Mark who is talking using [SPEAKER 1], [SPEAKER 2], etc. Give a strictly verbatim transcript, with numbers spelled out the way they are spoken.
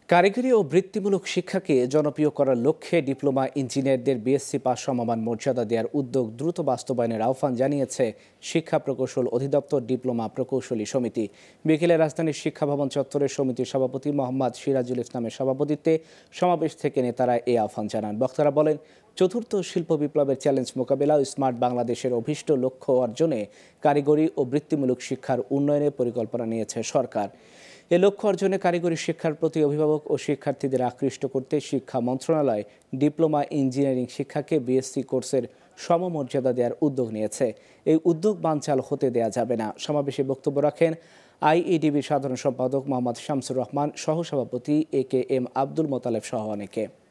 [SPEAKER 1] কারিগরি ও বৃত্তিমূলক শিক্ষাকে জনপ্রিয় করার লক্ষ্যে ডিপ্লোমা ইঞ্জিনিয়ারদের বিএসসি পাস সমমান মর্যাদা দেওয়ার উদ্যোগ দ্রুত বাস্তবায়নের আহ্বান জানিয়েছে শিক্ষা প্রকৌশল অধিদপ্তর ডিপ্লোমা প্রকৌশলী সমিতি। বিকেলে রাজধানীর শিক্ষা ভবন চত্বরের সমিতির সভাপতি মোহাম্মদ সিরাজুল ইসলামের সভাপতিত্বে সমাবেশ থেকে নেতারা এই আহ্বান জানান। বক্তারা বলেন, চতুর্থ শিল্প বিপ্লবের চ্যালেঞ্জ মোকাবেলা ও স্মার্ট বাংলাদেশের অভীষ্ট লক্ষ্য অর্জনে কারিগরি ও বৃত্তিমূলক শিক্ষার উন্নয়নের পরিকল্পনা নিয়েছে সরকার। এ লক্ষ্য অর্জনে কারিগরি শিক্ষার প্রতি অভিভাবক ও শিক্ষার্থীদের আকৃষ্ট করতে শিক্ষা মন্ত্রণালয় ডিপ্লোমা ইঞ্জিনিয়ারিং শিক্ষাকে বিএসসি কোর্সের সমমর্যাদা দেওয়ার উদ্যোগ নিয়েছে। এই উদ্যোগ বানচাল হতে দেয়া যাবে না। সমাবেশে বক্তব্য রাখেন আইইডিবির সাধারণ সম্পাদক মোহাম্মদ শামসুর রহমান, সহসভাপতি A K M Abdul Motaleb সহ অনেকে।